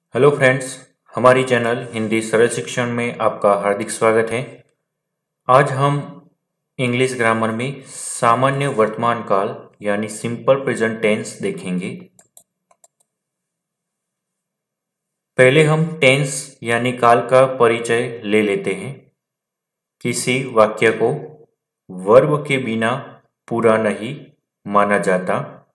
Hello friends, हमारी channel Hindi Saral Shikshan में आपका हार्दिक स्वागत है। आज हम इंग्लिश ग्रामर में सामान्य वर्तमान काल यानी सिंपल प्रेजेंट टेंस देखेंगे। पहले हम टेंस यानी काल का परिचय ले लेते हैं। किसी वाक्य को वर्ब के बिना पूरा नहीं माना जाता।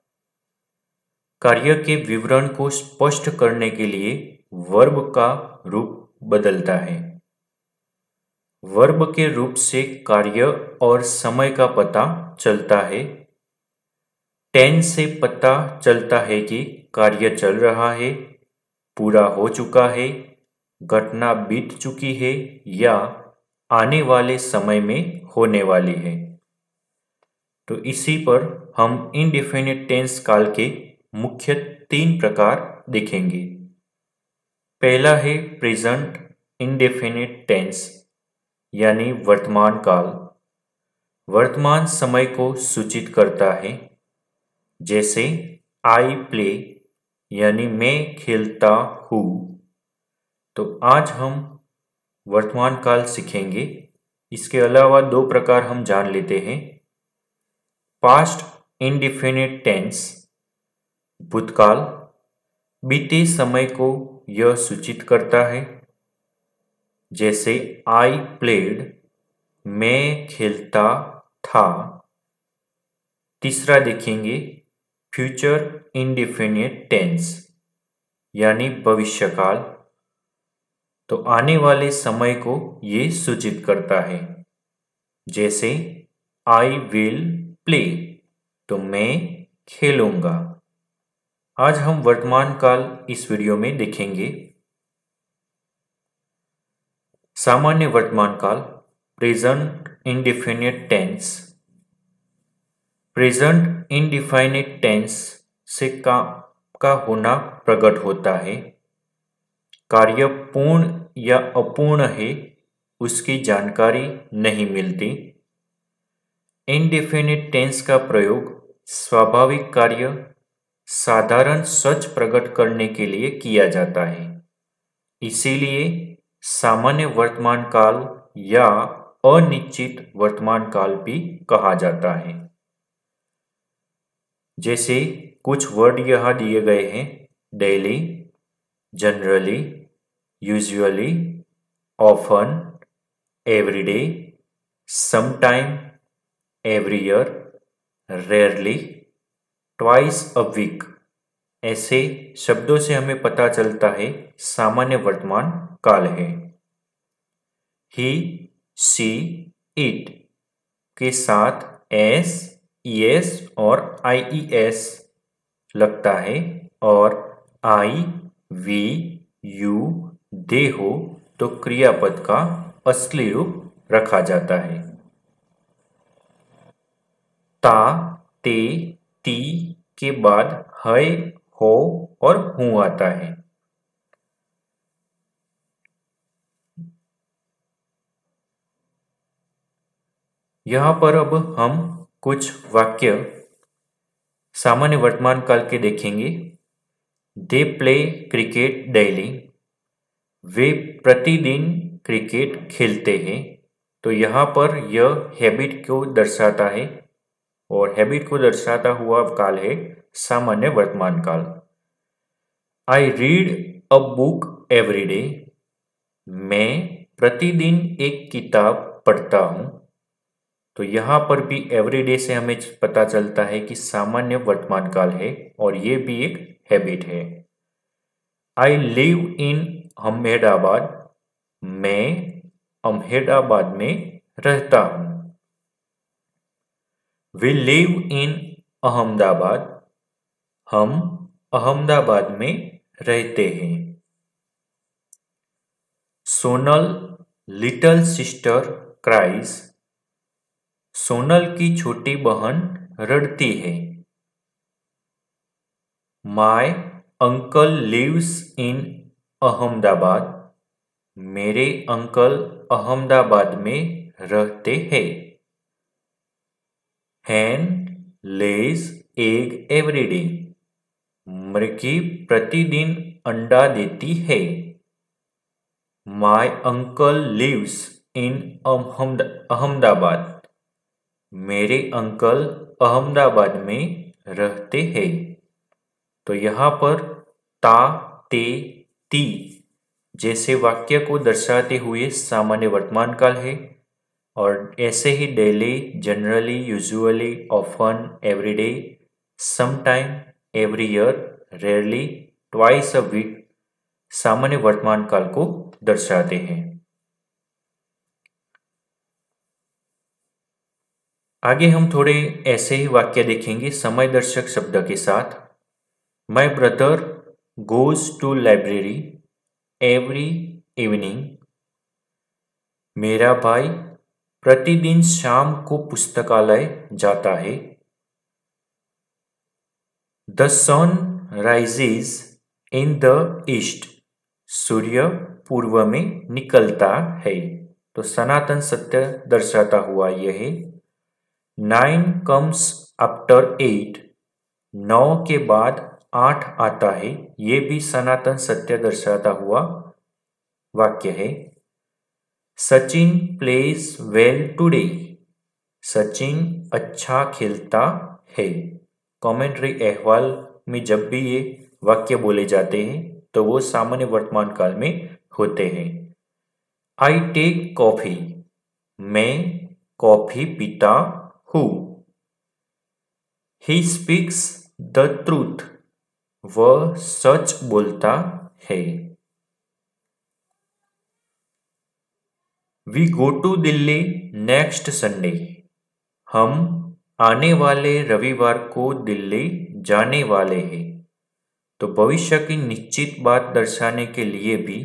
कार्य के विवरण को स्पष्ट करने के लिए वर्ब का रूप बदलता है। वर्ब के रूप से कार्य और समय का पता चलता है। टेंस से पता चलता है कि कार्य चल रहा है, पूरा हो चुका है, घटना बीत चुकी है या आने वाले समय में होने वाली है। तो इसी पर हम इंडेफिनिट टेंस काल के मुख्य 3 प्रकार देखेंगे। पहला है प्रेजेंट इंडेफिनिट टेंस यानी वर्तमान काल। वर्तमान समय को सूचित करता है, जैसे आई प्ले यानी मैं खेलता हूँ। तो आज हम वर्तमान काल सीखेंगे। इसके अलावा 2 प्रकार हम जान लेते हैं। पास्ट इंडेफिनिट टेंस, भूतकाल, बीते समय को यह सूचित करता है, जैसे आई प्लेड मैं खेलता था। तीसरा देखेंगे फ्यूचर इंडेफिनिट टेंस यानी भविष्यकाल। तो आने वाले समय को ये सूचित करता है, जैसे आई विल प्ले तो मैं खेलूंगा। आज हम वर्तमान काल इस वीडियो में देखेंगे। सामान्य वर्तमान काल present indefinite tense. Present indefinite tense से का होना प्रकट होता है। कार्य पूर्ण या अपूर्ण है उसकी जानकारी नहीं मिलती। इंडेफिनिट टेंस का प्रयोग स्वाभाविक कार्य, साधारण सच प्रकट करने के लिए किया जाता है। इसीलिए सामान्य वर्तमान काल या अनिश्चित वर्तमान काल भी कहा जाता है। जैसे कुछ वर्ड यहाँ दिए गए हैं: daily, generally, usually, often, everyday, sometime, every year, rarely, twice a week. ऐसे शब्दों से हमें पता चलता है सामान्य वर्तमान काल है। ही, सी, इट के साथ एस, ईएस और आईईएस लगता है और आई, वी, यू, दे हो तो क्रियापद का असली रूप रखा जाता है। ता, ते, ती के बाद है, हो और हूं आता है। यहां पर अब हम कुछ वाक्य सामान्य वर्तमान काल के देखेंगे। दे प्ले क्रिकेट डेली, वे प्रतिदिन क्रिकेट खेलते हैं। तो यहाँ पर यह हैबिट को दर्शाता है और हैबिट को दर्शाता हुआ काल है सामान्य वर्तमान काल। I read a book every day, मैं प्रतिदिन एक किताब पढ़ता हूँ। तो यहाँ पर भी एवरीडे से हमें पता चलता है कि सामान्य वर्तमान काल है और ये भी एक हैबिट है। आई लिव इन अहमदाबाद, मैं अहमदाबाद में रहता हूँ। वी लिव इन अहमदाबाद, हम अहमदाबाद में रहते हैं। Sonal little sister cries, Sonal की छोटी बहन रड़ती है। My uncle lives in Ahmedabad, मेरे अंकल अहमदाबाद में रहते हैं। Hen lays egg every day, मुर्गी प्रतिदिन अंडा देती है। My uncle lives in Ahmedabad. मेरे अंकल अहमदाबाद में रहते हैं। तो यहाँ पर ता, ते, ती जैसे वाक्य को दर्शाते हुए सामान्य वर्तमान काल है और ऐसे ही daily, generally, usually, often, everyday, sometime, every year, rarely, twice a week सामान्य वर्तमान काल को दर्शाते हैं। आगे हम थोड़े ऐसे ही वाक्य देखेंगे समय दर्शक शब्द के साथ। My brother goes to library every evening. मेरा भाई प्रतिदिन शाम को पुस्तकालय जाता है। The sun rises in the east. सूर्य पूर्व में निकलता है। तो सनातन सत्य दर्शाता हुआ यह है। 9 कम्स आफ्टर 8। 9 के बाद 8 आता है। ये भी सनातन सत्य दर्शाता हुआ वाक्य है। Sachin plays well today. Sachin अच्छा खेलता है। कमेंट्री अहवाल में जब भी ये वाक्य बोले जाते हैं तो वो सामान्य वर्तमान काल में होते हैं। I take coffee. मैं कॉफी पीता हूँ। He speaks the truth. वह सच बोलता है। We go to Delhi next Sunday. हम आने वाले रविवार को दिल्ली जाने वाले हैं। तो भविष्य की निश्चित बात दर्शाने के लिए भी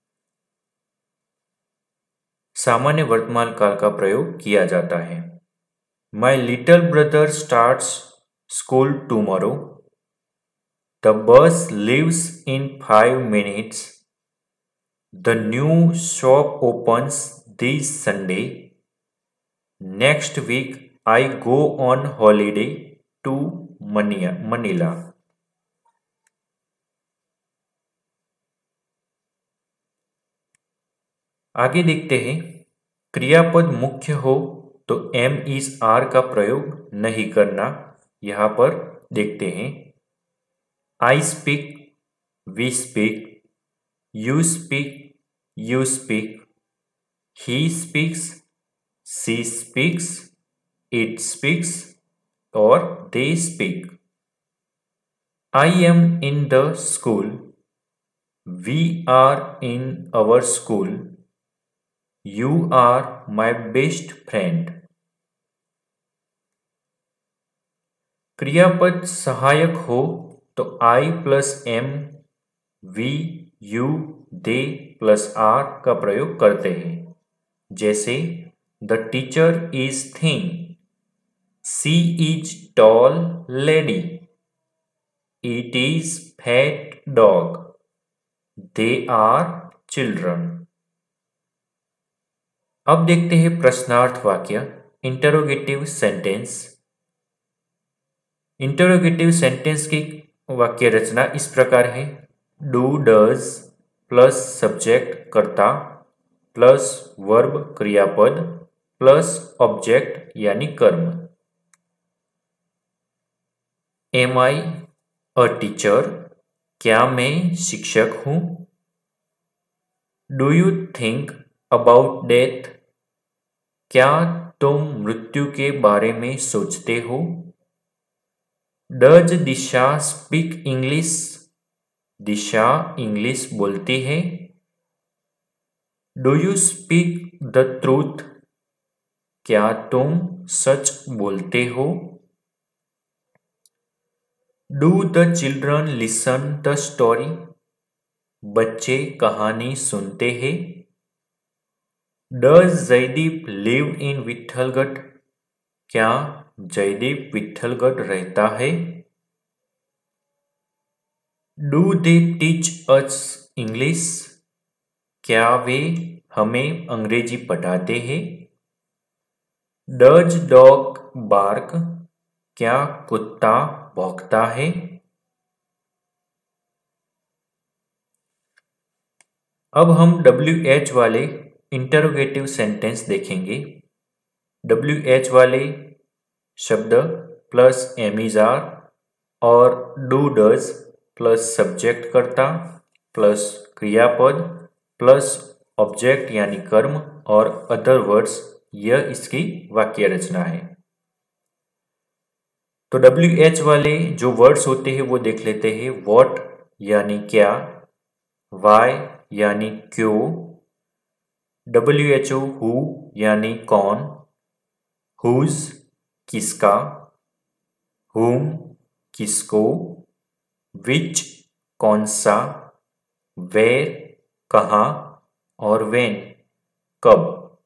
सामान्य वर्तमान काल का प्रयोग किया जाता है। My little brother starts school tomorrow. The bus leaves in 5 minutes। The new shop opens this Sunday। Next week I go on holiday to Manila। आगे देखते हैं। क्रियापद मुख्य हो तो एम इज आर का प्रयोग नहीं करना। यहां पर देखते हैं। I speak, we speak, you speak, you speak, he speaks, she speaks, it speaks और they speak. I am in the school. We are in our school. You are my best friend. क्रियापद सहायक हो तो I plus am, we, you, they plus are का प्रयोग करते हैं। जैसे the teacher is thin. She is tall lady. It is fat dog. They are children. अब देखते हैं प्रश्नार्थ वाक्य, इंटरोगेटिव सेंटेंस। इंटरोगेटिव सेंटेंस की वाक्य रचना इस प्रकार है। डू, डज प्लस सब्जेक्ट कर्ता प्लस वर्ब क्रियापद प्लस ऑब्जेक्ट यानी कर्म। Am I a teacher. क्या मैं शिक्षक हूं। Do you think about death. क्या तुम मृत्यु के बारे में सोचते हो। Does Disha speak English. Disha English बोलती है। Do you speak the truth. क्या तुम सच बोलते हो। Do the children listen the story. बच्चे कहानी सुनते हैं। Does Jaydeep live in विट्ठलगढ़। क्या जयदीप विट्ठलगढ़ रहता है। Do they teach us English. क्या वे हमें अंग्रेजी पढ़ाते हैं। Does dog bark. क्या कुत्ता भौंकता है। अब हम WH वाले इंटरोगेटिव सेंटेंस देखेंगे। WH वाले शब्द प्लस एम इज आर और डू डज प्लस सब्जेक्ट कर्ता प्लस क्रियापद प्लस ऑब्जेक्ट यानी कर्म और अदर वर्ड्स, यह इसकी वाक्य रचना है। तो WH वाले जो वर्ड्स होते हैं वो देख लेते हैं। व्हाट यानी क्या, वाई यानी क्यों, WHO हु यानी कौन, हुज किसका, हुम किसको, विच कौन सा, वेर कहाँ और वेन कब।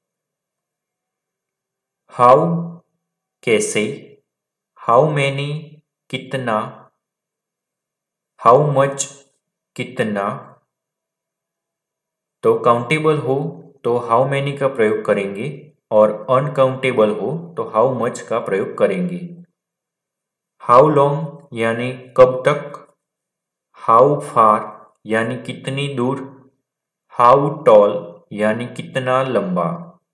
हाउ कैसे, हाउ मैनी कितना, हाउ मच कितना। तो काउंटेबल हो तो हाउ मैनी का प्रयोग करेंगे और अनकाउंटेबल हो तो हाउ मच का प्रयोग करेंगे। हाउ लॉन्ग यानी कब तक, हाउ फार यानी कितनी दूर, हाउ टॉल यानी कितना लंबा।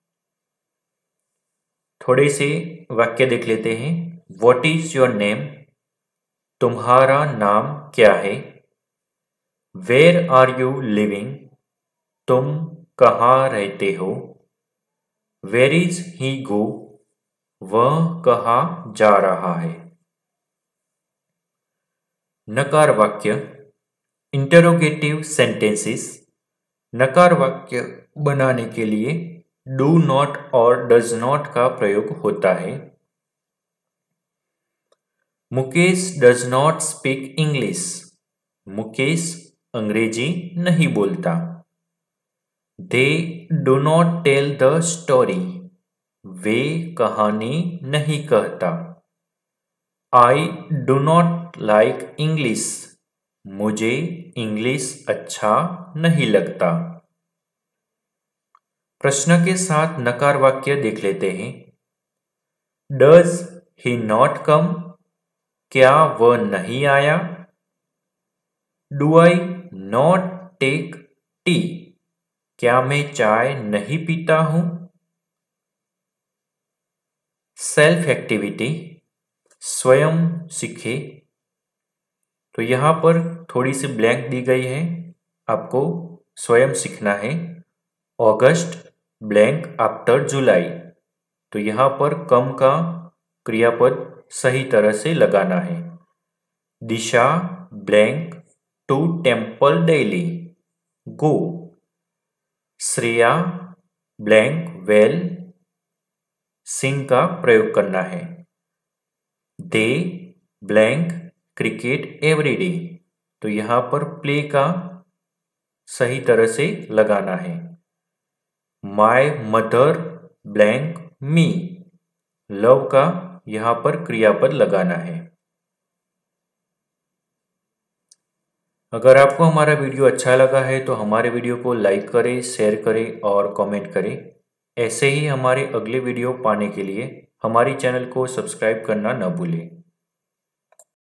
थोड़े से वाक्य देख लेते हैं। व्हाट इज योर नेम, तुम्हारा नाम क्या है। वेयर आर यू लिविंग, तुम कहाँ रहते हो। वेयर इज ही गो, वह कहाँ जा रहा है। नकार वाक्य इंटरोगेटिव सेंटेंसेस। नकार वाक्य बनाने के लिए डू नॉट और डज नॉट का प्रयोग होता है। Mukesh does not speak English, Mukesh अंग्रेजी नहीं बोलता। They do not tell the story, वे कहानी नहीं कहता। I do not like English, मुझे इंग्लिश अच्छा नहीं लगता। प्रश्न के साथ नकार वाक्य देख लेते हैं। डज ही नॉट कम, क्या वह नहीं आया। Do I not take tea, क्या मैं चाय नहीं पीता हूं। सेल्फ एक्टिविटी, स्वयं सीखे। तो यहां पर थोड़ी सी ब्लैंक दी गई है, आपको स्वयं सीखना है। अगस्त ब्लैंक आफ्टर जुलाई, तो यहां पर कम का क्रियापद सही तरह से लगाना है। Disha blank to temple daily, go. Shreya blank well, sing का प्रयोग करना है। दे ब्लैंक क्रिकेट एवरीडे, तो यहां पर प्ले का सही तरह से लगाना है। My mother blank me, love का यहां पर क्रियापद लगाना है। अगर आपको हमारा वीडियो अच्छा लगा है तो हमारे वीडियो को लाइक करें, शेयर करें और कमेंट करें। ऐसे ही हमारे अगले वीडियो पाने के लिए हमारी चैनल को सब्सक्राइब करना न भूलें।